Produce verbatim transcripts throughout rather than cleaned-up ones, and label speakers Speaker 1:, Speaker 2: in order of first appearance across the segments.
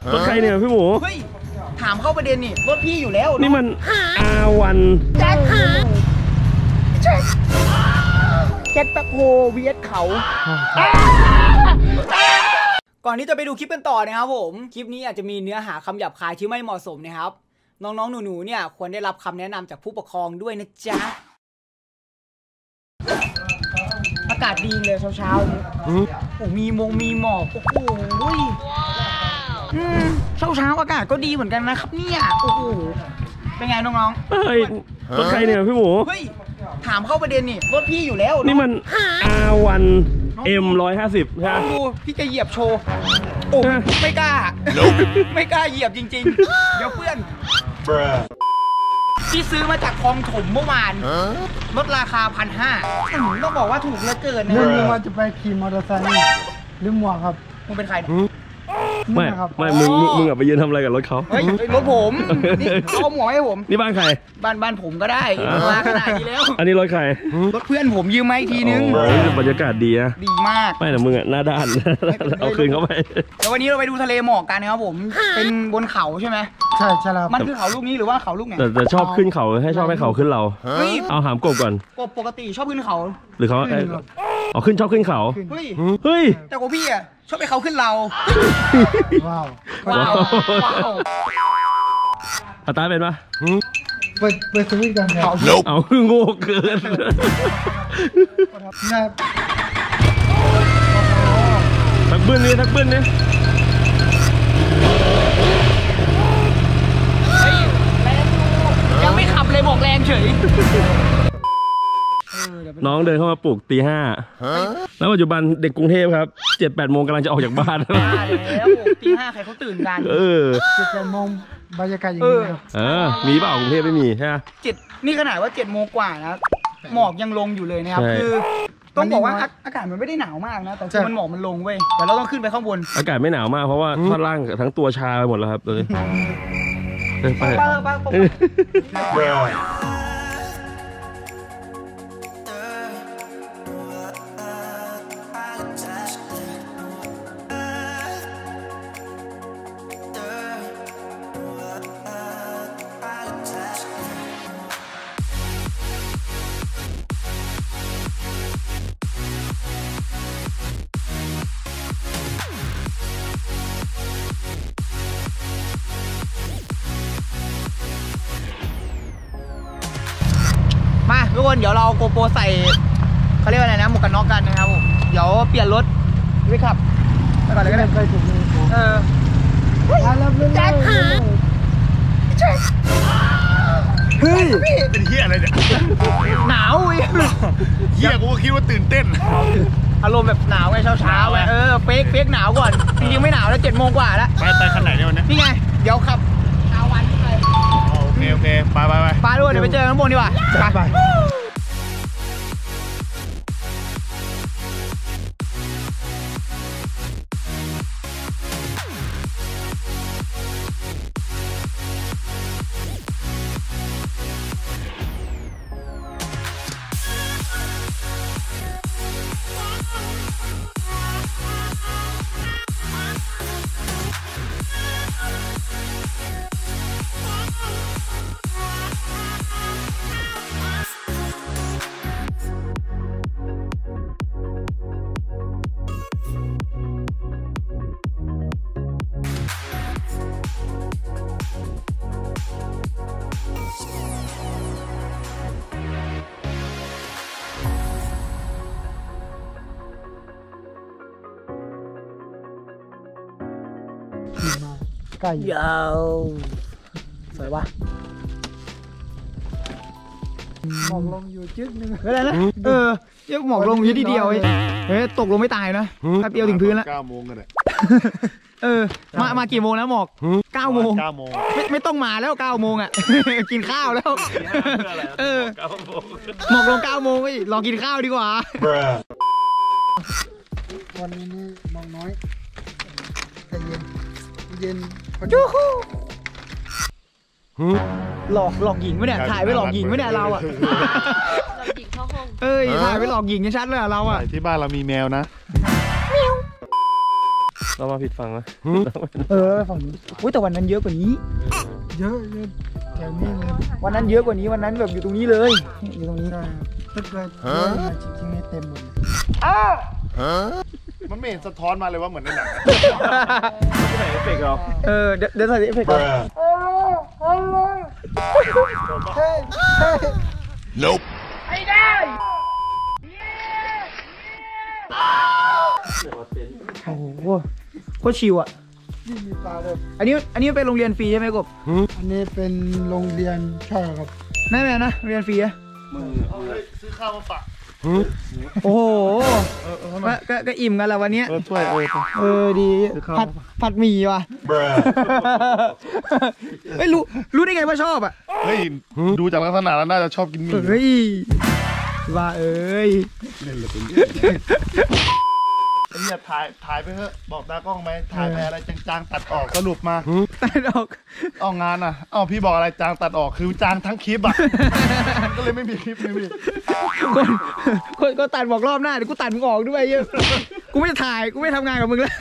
Speaker 1: รถใครเนี่ยพี่หมู
Speaker 2: เฮ้ยถามเข้าประเด็นนี่รถพี่อยู่แล้ว
Speaker 1: นี่มัน อาร์ วัน
Speaker 2: แจ็คหาแจ็คแจ็คแบ็คโฮ วี เอส เขาก่อนที่จะไปดูคลิปกันต่อนะครับผมคลิปนี้อาจจะมีเนื้อหาคำหยาบคายที่ไม่เหมาะสมนะครับน้องๆหนูๆเนี่ยควรได้รับคำแนะนำจากผู้ปกครองด้วยนะจ๊ะอากาศดีเลยเช้าๆนี้โอ้มีมงมีหมอกโอ้โหเช้าเช้าอากาศก็ดีเหมือนกันนะครับเนี่ยโอ้โหเป็นไงน้องๆ
Speaker 1: เฮ้ยรถใครเนี่ยพี่หมู
Speaker 2: เฮ้ยถามเข้าประเด็นนี่รถพี่อยู่แล้ว
Speaker 1: นี่มัน อาร์ วัน เอ็ม ร้อยห้าสิบ ใช่ไหม
Speaker 2: ดูพี่จะเหยียบโชว์โอ้ไม่กล้าไม่กล้าเหยียบจริงๆเดี๋ยวเพื่อนที่ซื้อมาจากคลองถมเมื่อวานลดราคาพันห้าต้องบอกว่าถูกเหลือเกินนะ
Speaker 3: เรื่องว่าจะไปขี่มอเตอร์ไซค์หรือหมวกครับ
Speaker 2: มึงเป็นใคร
Speaker 1: ไม่ไม่มึงมึงอะไปยืนทำอะไรกับรถเขา
Speaker 2: เฮ้ยรถผมนี่เอาหมวกให้ผม
Speaker 1: นี่บ้านใคร
Speaker 2: บ้านบ้านผมก็ได้มาขนาดนี้แล้ว
Speaker 1: อันนี้รถใคร
Speaker 2: รถเพื่อนผมยืมมาอีกทีนึง
Speaker 1: บรรยากาศดีนะ
Speaker 2: ดีมาก
Speaker 1: ไม่แต่มึงอะหน้าด้านเอาคืนเขาไป
Speaker 2: แล้ววันนี้เราไปดูทะเลหมอกกันนะครับผมเป็นบนเขาใช่ไหม
Speaker 3: ใช่ใช่แล้ว
Speaker 2: มันคือเขาลูกนี้หรือว่าเขาลูกไหน
Speaker 1: แต่ชอบขึ้นเขาให้ชอบให้เขาขึ้นเราเอาหามกบก่อน
Speaker 2: กบปกติชอบขึ้นเขา
Speaker 1: หรือเขาเอาขึ้นชอบขึ้นเขา
Speaker 2: เฮ้ย
Speaker 1: เฮ้ย
Speaker 2: แต่กบพี่อะชอบไปเขาขึ้นเรา
Speaker 3: ว้าว
Speaker 2: ว้าว
Speaker 1: อาตาเป็นปะ
Speaker 3: เปิดเปิดสวิตช์กันครับ
Speaker 1: เอาโง่เกินทักบึ้นนี่ทักบึ้นนี่
Speaker 2: ยังไม่ขับเลยบอกแรงเฉย
Speaker 1: น้องเดินเข้ามาปลุกตีห้าแล้วปัจจุบันเด็กกรุงเทพครับเจ็ดแปดโมงกำลังจะออกจากบ้าน
Speaker 2: แล้วตีห้าใครเขาตื่นกัน
Speaker 1: เออ
Speaker 3: เจ็ดแปดโมงบรรยากาศอย่างนี้
Speaker 1: เออมีเปล่ากรุงเทพไม่มีใช่ไหม
Speaker 2: เจ็ดนี่ขนาดว่าเจ็ดโมงกว่านะหมอกยังลงอยู่เลยนะครับคือต้องบอกว่าอากาศมันไม่ได้หนาวมากนะแต่มันหมอกมันลงเว้ยแต่เราต้องขึ้นไปข้างบน
Speaker 1: อากาศไม่หนาวมากเพราะว่าท่อนล่างทั้งตัวชาไปหมดแล้วครับเลยไปไป
Speaker 2: มาทุกคนเดี๋ยวเราโกโปรใส่เขาเรียกว่าอะไรนะหมวกกันน็อกกันนะครับผมเดี๋ยวเปลี่ยนรถไปขับไปก่อนเลยก็ได้ไปถูกเลยเออแจ็คหาแจ็คเฮ้ย
Speaker 4: เป็นเฮียอะไรเนี่ย
Speaker 2: หนาวเว้ย
Speaker 4: เฮียกูก็คิดว่าตื่นเต้น
Speaker 2: อารมณ์แบบหนาวไงเช้าเช้าไงเออเฟกเฟกหนาวก่อนจริงๆไม่หนาวแล้วเจ็ดโมงกว่าแล้ว
Speaker 4: ไปไปขนาดไหนเนี่ยวันนี้
Speaker 2: นี่ไงเดี๋ยวขับเอาวันไป
Speaker 4: โอเคโอเคไปไปไป
Speaker 2: ไปด้วยเดี๋ยวไปเจอข้างบนดีกว่าไปไป
Speaker 3: ไก่
Speaker 2: ยาวสวยวะ
Speaker 3: หมอกลงอยู่จึ๊กนึง
Speaker 2: อะไรนะเออเยอะหมอกลงอยู่ทีเดียวเฮ้ยตกลงไม่ตายนะแป๊บเดียวถึงพื้นแล้ว
Speaker 4: เก้าโมงกันเลย
Speaker 2: เออมามากี่โมงแล้วหมอกเก้าโมง
Speaker 4: เก้าโมง
Speaker 2: ไม่ไม่ต้องมาแล้วเก้าโมงอ่ะกินข้าวแล้วเออหมอกลงเก้าโมงไอ้รอกินข้าวดีกว่า
Speaker 3: วันนี้นี่มองน้อยแต่เย็นเย็น
Speaker 2: ยูฮูหลอกหลอกหญิงไหมเนี่ยถ่ายไปหลอกหญิงไหมเนี่ยเราอ่ะเอ้ยถ่ายไปหลอกหญิงชัดเลยเราอ่ะ
Speaker 4: ที่บ้านเรามีแมวนะ
Speaker 1: เรามาผิดฝั่งนะ
Speaker 2: เออฝั่งนี้อุ้ยแต่วันนั้นเยอะกว่านี้
Speaker 3: เยอะเยอะแถวนี้เลย
Speaker 2: วันนั้นเยอะกว่านี้วันนั้นแบบอยู่ตรงนี้เลยอยู่ตรงนี้
Speaker 3: ใช่ถ้าเกิดเยอะมาจริงๆนี่เต็มหมดเลย
Speaker 4: มันไม่เห็นสะท้อนมาเลยว่าเหมือนในหนัง
Speaker 1: ที่ไหนเอฟเฟกต์เรา
Speaker 2: เออเดี๋ยวเดี๋ยวใส่เอฟเฟกต์ก่อน
Speaker 4: Nope
Speaker 2: โอ้โหโคตรชิวอ่ะ
Speaker 3: นี่มีปลาเลย
Speaker 2: อันนี้อันนี้เป็นโรงเรียนฟรีใช่ไหมกบ
Speaker 3: อันนี้เป็นโรงเรียนใช่ครับ
Speaker 2: แม่แม่นะโรงเรียนฟรีอะ
Speaker 4: ซื้อข้าวมาฝาก
Speaker 2: โอ้โหก็ก็ก็อิ่มกันแล้ววันเนี้ย
Speaker 4: เออถ้วยเออ
Speaker 2: เออดีผัดผัดหมี่ว่ะไม่รู้รู้ได้ไงว่าชอบอ่ะ
Speaker 4: เฮ้ยดูจากลักษณะแล้วน่าจะชอบกินหมี่
Speaker 2: เฮ้ยว่าเอ้ย
Speaker 4: เล่นเลยเป็นไอ้เนี่ยถ่ายถ่ายไปเถอะบอกตากล้องไหมถ่ายไปอะไรจางๆตัดออกสรุปมา
Speaker 2: ตัดออก
Speaker 4: เอางานอ่ะเอาพี่บอกอะไรจางตัดออกคือจางทั้งคลิปอ่ะ ก็เลยไม่มีคลิปเลยพี่
Speaker 2: คนคนก็ตัดบอกรอบหน้าเดี๋ยวกูตัดมึงออกด้วยเยอะกูไม่ถ่ายกูไม่ทำงานกับมึงแล้ว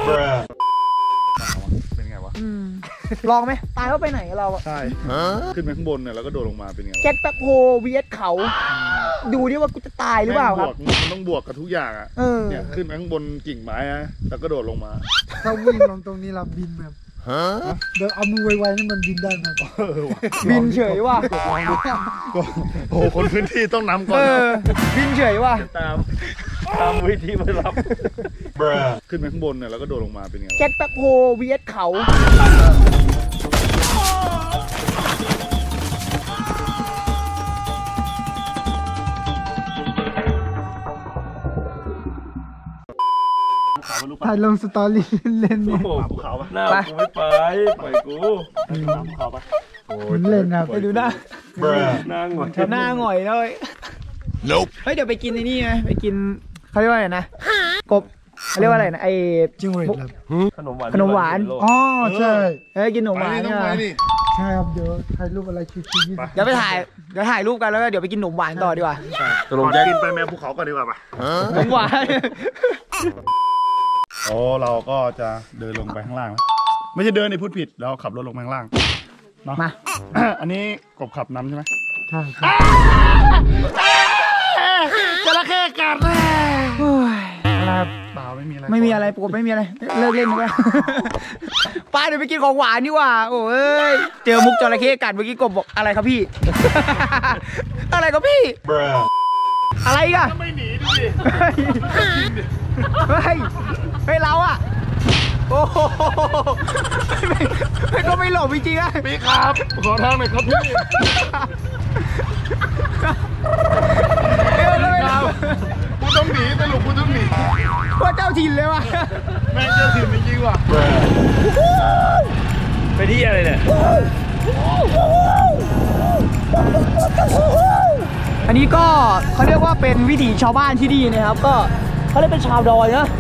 Speaker 4: เป็นไงวะ
Speaker 2: ลองไหมตายว่าไปไหนเราอะ
Speaker 4: ใช่ขึ้นไปข้างบนเนี่ยแล้วก็โดดลงมาเป็นไงวะ
Speaker 2: แจ็คแบ็คโฮวีเอสเขา ดูดิว่ากูจะตายหรือเปล่าครับ
Speaker 4: แม่งบวกมันต้องบวกกับทุกอย่างอ่ะ
Speaker 2: เออ
Speaker 4: เนี่ยขึ้นไปข้างบนกิ่งไม้นะแล้วก็โดดลงมา
Speaker 3: ถ้าวิ่งลงตรงนี้เราบินแบบเดี๋ยวเอามือไวๆนี่มันบินได้ไหม
Speaker 4: เออว่ะ
Speaker 2: บินเฉยว่ะ
Speaker 4: ก็โอ้โหคนพื้นที่ต้องนำก่อ
Speaker 2: เอน อบินเฉยว่ะ
Speaker 1: ตามตามวิธีมารับ
Speaker 4: ขึ้นไปข้างบนเนี่ยแล้วก็โดดลงมาเป็นไงวะ
Speaker 2: แจ็คแบ็คโฮวีเอสเขา
Speaker 3: ถ่ายลงสตอรี่เล่นๆ
Speaker 1: โอ้
Speaker 3: เนี่ย
Speaker 1: โห
Speaker 4: ภูเขาปะ
Speaker 1: หน้ากูไม่ไปปล่อยกู
Speaker 4: ภูเขาปะ
Speaker 3: เล่นครับ
Speaker 2: ไปดูหน้า
Speaker 1: หน้าหงอย
Speaker 2: หน้าหงอยเลยเฮ้ยเดี๋ยวไปกินไอ้นี่ไหมไปกินเขาเรียกว่าอะไรนะกบเขาเรียกว่าอะไรนะไอ
Speaker 3: จิ้งหรีดครับ
Speaker 1: ขนมหวาน
Speaker 2: ขนมหวาน
Speaker 3: อ๋อใช่
Speaker 2: เฮ้ยกินขนมห
Speaker 4: ไป
Speaker 2: วาน
Speaker 4: นี่ต้
Speaker 2: เนี่
Speaker 4: อง
Speaker 2: ย
Speaker 4: ไปนี่
Speaker 3: ใช่ครับเดี๋ยวถ่ายรูปอะไรชิวๆยี่สิบ
Speaker 2: เดี๋ยวไปถ่ายเดี๋ยวถ่ายรูปกันแล้วก็เดี๋ยวไปกินขนมหวานต่อดีกว่า
Speaker 1: ตกลง
Speaker 4: ก่อน
Speaker 1: แจ็ค
Speaker 4: กินไปแม่ภูเขาก่อนดีกว่าปะ
Speaker 2: ขนมหวาน
Speaker 4: โอ้เราก็จะเดินลงไปข้างล่างแล้วไม่ใช่เดินในพูดผิดเราขับรถลงไปข้างล่างเนาะ
Speaker 2: มา
Speaker 4: อันนี้กบขับนำใช่ไหม
Speaker 3: ใช่ครับ
Speaker 4: จระเข้กัดเลย
Speaker 2: โอ้ยอะไรครับ
Speaker 4: เปล่าไม่มีอะไร
Speaker 2: ไม่มีอะไรปกติไม่มีอะไรเลิกเล่นดีกว่าไป้าเดี๋ยวไปกินของหวานดีกว่าโอ้ยเจอมุกจระเข้กัดเมื่อกี้กบบอกอะไรครับพี่ อะไรครับพี่อะไรอีกัน
Speaker 4: ไม่หนีดูดิ
Speaker 2: เฮ้ยเฮ้ยเราอะโอ้โหไม่ไม่ก็ไม่หลบจริงๆอะ
Speaker 4: พี่ครับขอทางหน่อยครับพี่
Speaker 2: เออก็ไม่หลบ
Speaker 4: กูต้องหนีสรุปกูต้องหนี
Speaker 2: ว่าเจ้าถิ่นเลยว่ะ
Speaker 4: แม่งเจอถิ่นจริงๆว่ะ
Speaker 1: ไปที่อะไรเนี่ย
Speaker 2: อันนี้ก็เขาเรียกว่าเป็นวิถีชาวบ้านที่ดีนะครับก็เขาเรียกเป็นชาวดอยนะ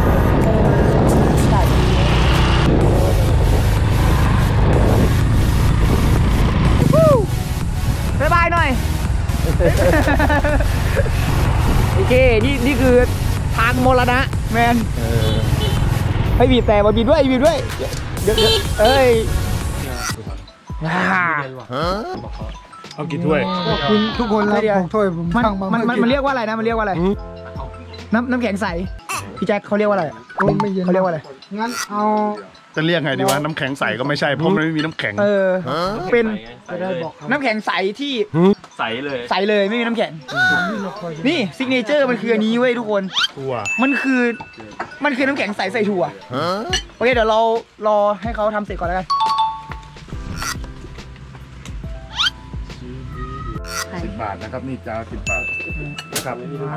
Speaker 2: บ๊ายบายหน่อย โอเคนี่นี่คือทางมรณะแมนให้บีบแต่มาบีบด้วยบีบด้วยเดี๋ยวเดี๋ยวเอ้ย
Speaker 4: เอากี่ถ้วย
Speaker 3: ขอบคุณทุกคนแล้ว
Speaker 2: ไม่เดี๋ยว
Speaker 3: ผมถ้วยผม
Speaker 2: มัน
Speaker 3: สั่งมา
Speaker 2: มัน
Speaker 3: เมื่อ
Speaker 2: มัน
Speaker 3: กี้
Speaker 2: มันเรียกว่าอะไรนะมันเรียกว่าอะไรน้ำน้ำแข็งใสพี่แจ็คเขาเรียกว่าอะไรอะ
Speaker 3: โอ้ไม่เย็น
Speaker 2: เขาเรียกว่าอะไร
Speaker 3: งั้นเอา
Speaker 4: จะเรียกไงดีวะน้ำแข็งใสก็ไม่ใช่เพราะมันไม่มีน้ำแข็ง
Speaker 2: เออเป็น
Speaker 3: จะได้บอกเขา
Speaker 2: น้ำแข็งใสที่
Speaker 1: ใสเลย
Speaker 2: ใสเลยไม่มีน้ำแข็ง
Speaker 3: ที่เราคอย
Speaker 2: นี่ซิกเนเจอร์มันคืออันนี้เว้ยทุกคน
Speaker 4: ทั่ว
Speaker 2: มันคือมันคือน้ำแข็งใสใส่ถั่วโอเคเดี๋ยวเรารอให้เขาทำเสร็จก่อนแล้วกัน
Speaker 4: สิบบาทนะครับนี่จานสิบบาทนะครับ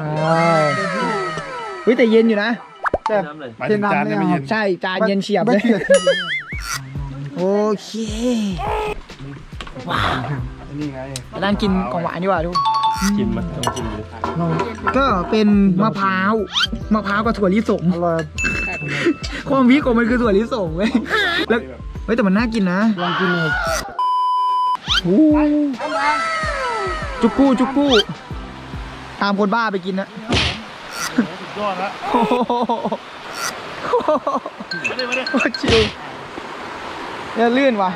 Speaker 2: เฮ้ยแต่เย็นอยู่นะ
Speaker 3: แต่
Speaker 1: น้ำเลย
Speaker 4: หมายถึงจานเนี่ยไม่เย็น
Speaker 2: ใช่จานเย็นเฉียบเลย
Speaker 3: ไม่ขีด
Speaker 2: โอเคว้าว
Speaker 4: นี่ไง
Speaker 2: ไปด้านกินของหวานดีกว่าทุก
Speaker 1: กินมาต้องกินดู
Speaker 2: ก็เป็นมะพร้าวมะพร้าวกับถั่วลิสง
Speaker 3: อร่อย
Speaker 2: ความพีคของมันคือถั่วลิสงเว้ยแล้วเฮ้ยแต่มันน่ากินนะ
Speaker 3: ลองกินเลย
Speaker 2: โอ้จุกกู้จุกกู้ตามคนบ้าไปกินนะ
Speaker 4: สุดยอดละ
Speaker 2: โอ้โหโค
Speaker 4: มาเลยมาเลย
Speaker 2: โคตรชิวเนี่ยลื่นว่ะ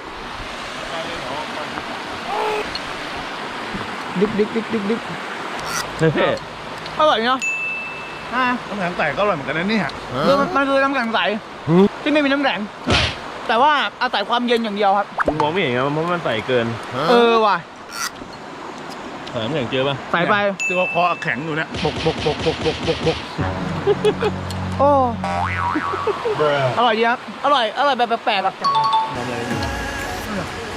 Speaker 2: ดึกดึกดึกดึกดึก
Speaker 1: เฮ้ย
Speaker 2: อร่อยเนาะอ่า
Speaker 4: น้ำแข็งใส่ก็อร่อยเหมือนกันนะเนี่ย
Speaker 2: คือมันมันคือน้ำแข็งใสที่ไม่มีน้ำแข็งแต่ว่าอาศัยความเย็นอย่างเดียวครับ
Speaker 1: ผมมองไม่เห็นครับเพราะมันใส่เกิน
Speaker 2: เออว่ะ
Speaker 1: ใส่น้ำแข็งเจอป่ะ
Speaker 2: ใส่ไป
Speaker 4: ตัวคอแข็งอยู่เนี่ยบกบกบกบกบกบกบก
Speaker 2: โอ้อร่อยดีครับอร่อยอร่อยแบบแปลกๆแบบ